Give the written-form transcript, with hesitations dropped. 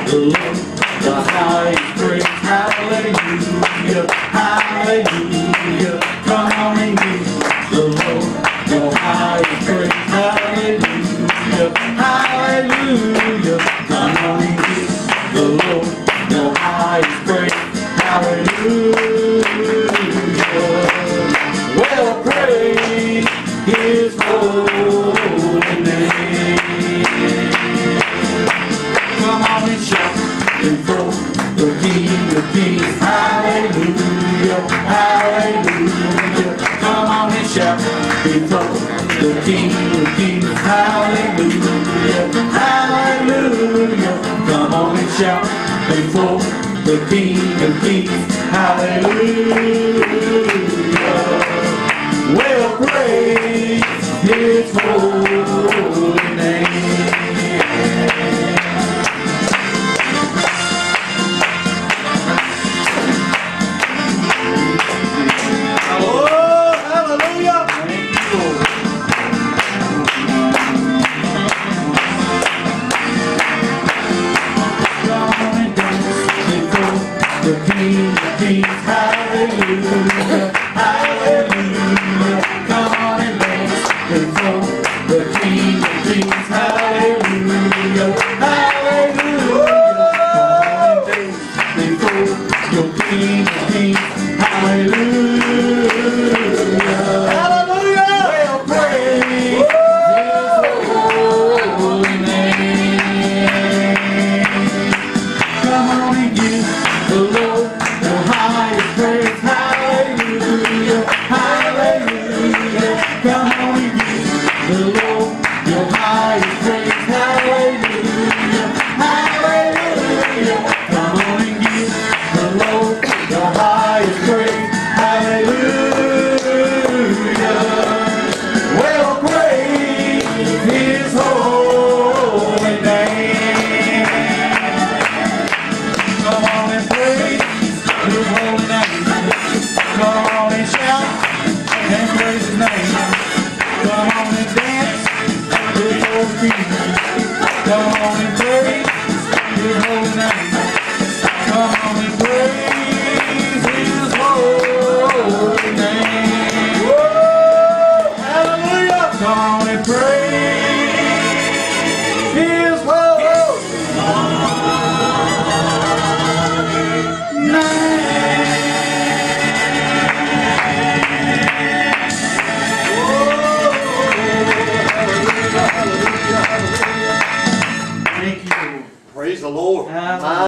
the Lord, the highest praise. Hallelujah, hallelujah. Come on and give the Lord the highest praise. Hallelujah, hallelujah. Come on and give the Lord the highest praise. Hallelujah. Well, praise His holy name. Come on and shout before the King of Kings. Hallelujah, hallelujah. Come on and shout before the King of Kings. Hallelujah, hallelujah. Come on and shout before the King of Kings. Hallelujah. Well, praise His holy name. The King of Kings, hallelujah, hallelujah. Come on and dance before the King of Kings, hallelujah, hallelujah. Come on and dance before your King of Kings, hallelujah, hallelujah. Well, praise His holy name. Come on and give the Lord the highest praise. Hallelujah, hallelujah. Come on and give the Lord your highest praise. Hallelujah, hallelujah. Come on and give the Lord the highest praise. Hallelujah. Well, praise His holy name. Come on and praise His holy name. Come on and shout and praise His name. Come on and dance before the King. Come on and praise His holy name. Come on and praise His holy name. Whoa, hallelujah. Come on and praise His holy name. Praise the Lord.